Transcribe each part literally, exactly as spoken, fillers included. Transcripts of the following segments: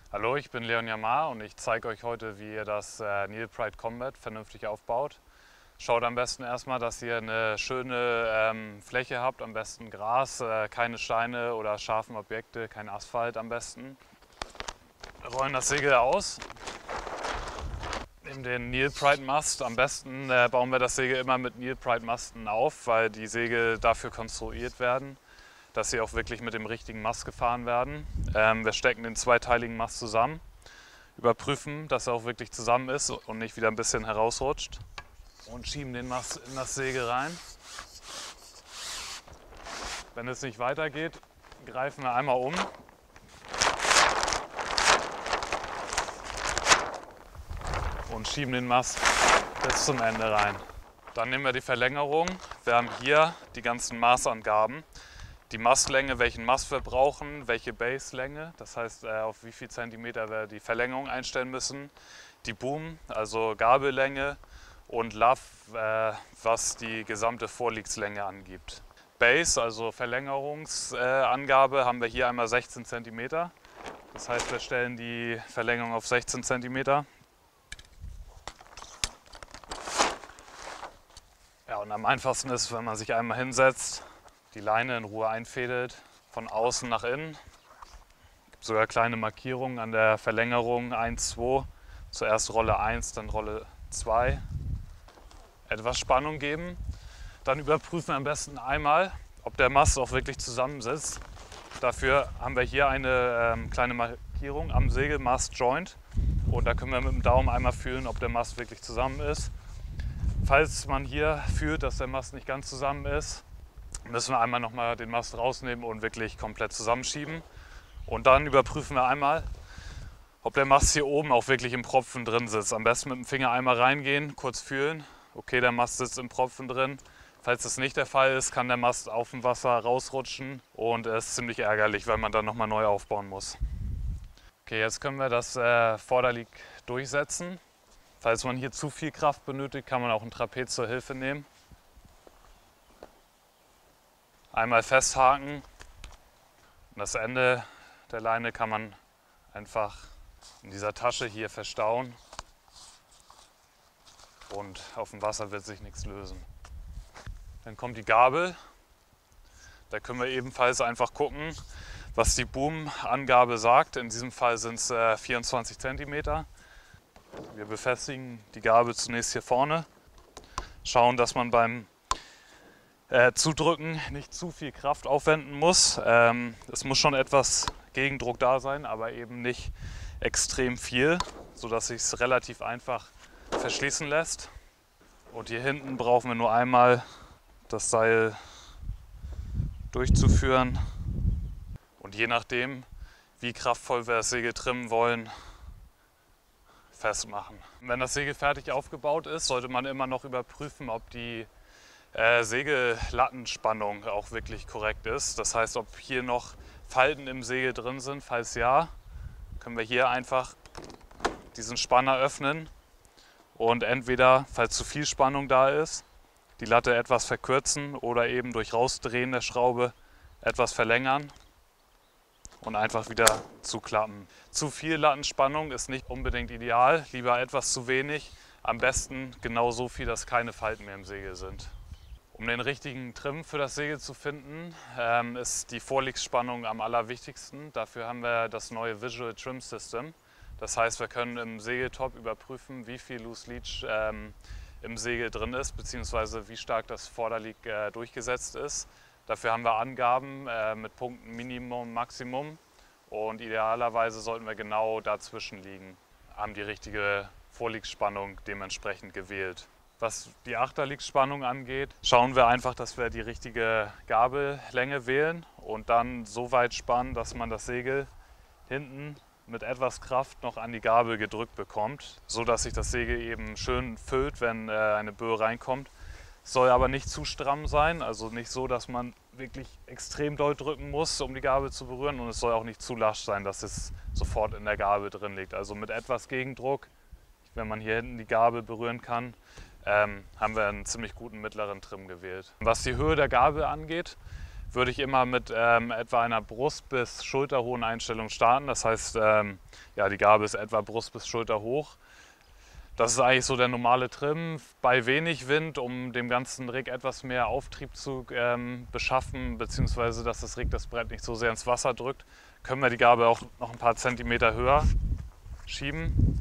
Hallo, ich bin Leon Yamar und ich zeige euch heute, wie ihr das äh, Neil Pride Combat vernünftig aufbaut. Schaut am besten erstmal, dass ihr eine schöne ähm, Fläche habt, am besten Gras, äh, keine Steine oder scharfen Objekte, kein Asphalt am besten. Wir rollen das Segel aus, nehmen den Neil Pride Mast. Am besten äh, bauen wir das Segel immer mit Neil Pride Masten auf, weil die Segel dafür konstruiert werden, dass sie auch wirklich mit dem richtigen Mast gefahren werden. Ähm, wir stecken den zweiteiligen Mast zusammen, überprüfen, dass er auch wirklich zusammen ist und nicht wieder ein bisschen herausrutscht und schieben den Mast in das Segel rein. Wenn es nicht weitergeht, greifen wir einmal um und schieben den Mast bis zum Ende rein. Dann nehmen wir die Verlängerung. Wir haben hier die ganzen Maßangaben. Die Mastlänge, welchen Mast wir brauchen, welche Baselänge, das heißt auf wie viel Zentimeter wir die Verlängerung einstellen müssen. Die Boom, also Gabellänge, und Luff, äh, was die gesamte Vorliegslänge angibt. Base, also Verlängerungsangabe, äh, haben wir hier einmal sechzehn Zentimeter. Das heißt, wir stellen die Verlängerung auf sechzehn Zentimeter. Ja, und am einfachsten ist, wenn man sich einmal hinsetzt, die Leine in Ruhe einfädelt, von außen nach innen. Es gibt sogar kleine Markierungen an der Verlängerung eins, zwei. Zuerst Rolle eins, dann Rolle zwei. Etwas Spannung geben. Dann überprüfen wir am besten einmal, ob der Mast auch wirklich zusammensitzt. Dafür haben wir hier eine ähm, kleine Markierung am Segel, Mast Joint. Und da können wir mit dem Daumen einmal fühlen, ob der Mast wirklich zusammen ist. Falls man hier fühlt, dass der Mast nicht ganz zusammen ist, müssen wir einmal nochmal den Mast rausnehmen und wirklich komplett zusammenschieben. Und dann überprüfen wir einmal, ob der Mast hier oben auch wirklich im Propfen drin sitzt. Am besten mit dem Finger einmal reingehen, kurz fühlen. Okay, der Mast sitzt im Propfen drin. Falls das nicht der Fall ist, kann der Mast auf dem Wasser rausrutschen und es ist ziemlich ärgerlich, weil man dann nochmal neu aufbauen muss. Okay, jetzt können wir das äh, Vorderlieg durchsetzen. Falls man hier zu viel Kraft benötigt, kann man auch ein Trapez zur Hilfe nehmen. Einmal festhaken und das Ende der Leine kann man einfach in dieser Tasche hier verstauen und auf dem Wasser wird sich nichts lösen. Dann kommt die Gabel. Da können wir ebenfalls einfach gucken, was die Boom-Angabe sagt. In diesem Fall sind es äh, vierundzwanzig Zentimeter. Wir befestigen die Gabel zunächst hier vorne, schauen, dass man beim Äh, Zudrücken nicht zu viel Kraft aufwenden muss. Ähm, es muss schon etwas Gegendruck da sein, aber eben nicht extrem viel, sodass sich es relativ einfach verschließen lässt. Und hier hinten brauchen wir nur einmal das Seil durchzuführen und je nachdem, wie kraftvoll wir das Segel trimmen wollen, festmachen. Wenn das Segel fertig aufgebaut ist, sollte man immer noch überprüfen, ob die Äh, Segellattenspannung auch wirklich korrekt ist. Das heißt, ob hier noch Falten im Segel drin sind. Falls ja, können wir hier einfach diesen Spanner öffnen und entweder, falls zu viel Spannung da ist, die Latte etwas verkürzen oder eben durch Rausdrehen der Schraube etwas verlängern und einfach wieder zuklappen. Zu viel Lattenspannung ist nicht unbedingt ideal, lieber etwas zu wenig. Am besten genau so viel, dass keine Falten mehr im Segel sind. Um den richtigen Trim für das Segel zu finden, ähm, ist die Vorliegspannung am allerwichtigsten. Dafür haben wir das neue Visual Trim System. Das heißt, wir können im Segeltop überprüfen, wie viel Loose Leach ähm, im Segel drin ist, beziehungsweise wie stark das Vorderlieg äh, durchgesetzt ist. Dafür haben wir Angaben äh, mit Punkten Minimum, Maximum und idealerweise sollten wir genau dazwischen liegen. Haben die richtige Vorliegspannung dementsprechend gewählt. Was die Achterliegspannung angeht, schauen wir einfach, dass wir die richtige Gabellänge wählen und dann so weit spannen, dass man das Segel hinten mit etwas Kraft noch an die Gabel gedrückt bekommt, so dass sich das Segel eben schön füllt, wenn äh, eine Böe reinkommt. Es soll aber nicht zu stramm sein, also nicht so, dass man wirklich extrem doll drücken muss, um die Gabel zu berühren, und es soll auch nicht zu lasch sein, dass es sofort in der Gabel drin liegt. Also mit etwas Gegendruck, wenn man hier hinten die Gabel berühren kann, ähm, haben wir einen ziemlich guten mittleren Trim gewählt. Was die Höhe der Gabel angeht, würde ich immer mit ähm, etwa einer Brust- bis schulterhohen Einstellung starten. Das heißt, ähm, ja, die Gabel ist etwa Brust bis Schulter hoch. Das ist eigentlich so der normale Trim bei wenig Wind, um dem ganzen Rig etwas mehr Auftrieb zu ähm, beschaffen, beziehungsweise dass das Rig das Brett nicht so sehr ins Wasser drückt, können wir die Gabel auch noch ein paar Zentimeter höher schieben.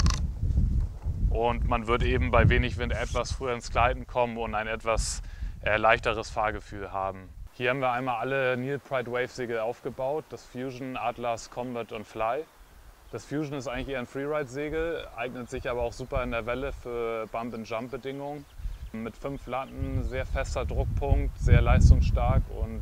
Und man wird eben bei wenig Wind etwas früher ins Gleiten kommen und ein etwas äh, leichteres Fahrgefühl haben. Hier haben wir einmal alle Neil Pride Wave Segel aufgebaut, das Fusion, Atlas, Combat und Fly. Das Fusion ist eigentlich eher ein Freeride-Segel, eignet sich aber auch super in der Welle für Bump-and-Jump-Bedingungen. Mit fünf Latten, sehr fester Druckpunkt, sehr leistungsstark und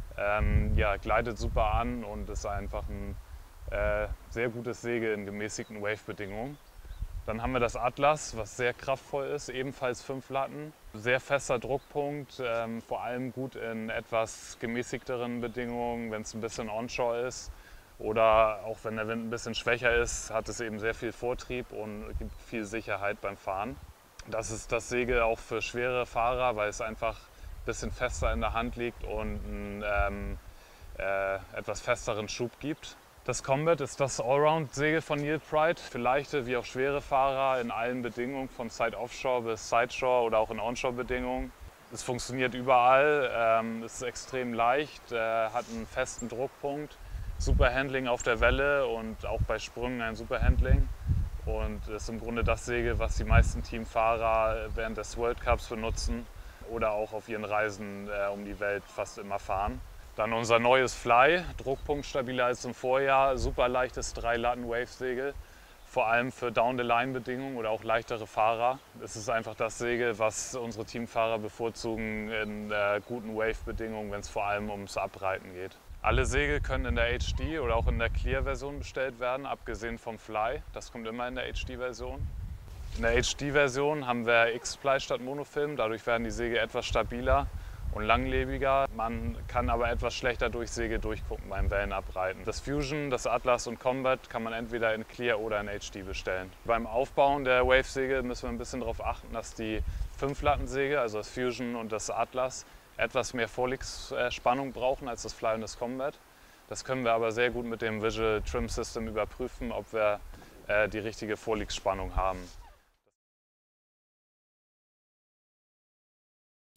ähm, ja, gleitet super an und ist einfach ein äh, sehr gutes Segel in gemäßigten Wave-Bedingungen. Dann haben wir das Atlas, was sehr kraftvoll ist, ebenfalls fünf Latten. Sehr fester Druckpunkt, ähm, vor allem gut in etwas gemäßigteren Bedingungen, wenn es ein bisschen onshore ist. Oder auch wenn der Wind ein bisschen schwächer ist, hat es eben sehr viel Vortrieb und gibt viel Sicherheit beim Fahren. Das ist das Segel auch für schwere Fahrer, weil es einfach ein bisschen fester in der Hand liegt und einen ähm, äh, etwas festeren Schub gibt. Das Combat ist das Allround-Segel von Neil Pride für leichte wie auch schwere Fahrer in allen Bedingungen, von Side-Offshore bis Sideshore oder auch in Onshore-Bedingungen. Es funktioniert überall, ähm, ist extrem leicht, äh, hat einen festen Druckpunkt. Super Handling auf der Welle und auch bei Sprüngen ein super Handling. Und ist im Grunde das Segel, was die meisten Teamfahrer während des World Cups benutzen oder auch auf ihren Reisen äh, um die Welt fast immer fahren. Dann unser neues Fly, Druckpunkt stabiler als im Vorjahr, super leichtes drei-Latten-Wave-Segel. Vor allem für Down-the-Line-Bedingungen oder auch leichtere Fahrer. Es ist einfach das Segel, was unsere Teamfahrer bevorzugen in äh, guten Wave-Bedingungen, wenn es vor allem ums Abreiten geht. Alle Segel können in der H D oder auch in der Clear-Version bestellt werden, abgesehen vom Fly. Das kommt immer in der H D-Version. In der H D-Version haben wir X-Ply statt Monofilm, dadurch werden die Segel etwas stabiler und langlebiger. Man kann aber etwas schlechter durch Segel durchgucken beim Wellenabreiten. Das Fusion, das Atlas und Combat kann man entweder in Clear oder in H D bestellen. Beim Aufbauen der Wave-Segel müssen wir ein bisschen darauf achten, dass die fünf-Latten-Segel, also das Fusion und das Atlas, etwas mehr Vorliegspannung brauchen als das Fly und das Combat. Das können wir aber sehr gut mit dem Visual Trim System überprüfen, ob wir äh, die richtige Vorliegspannung haben.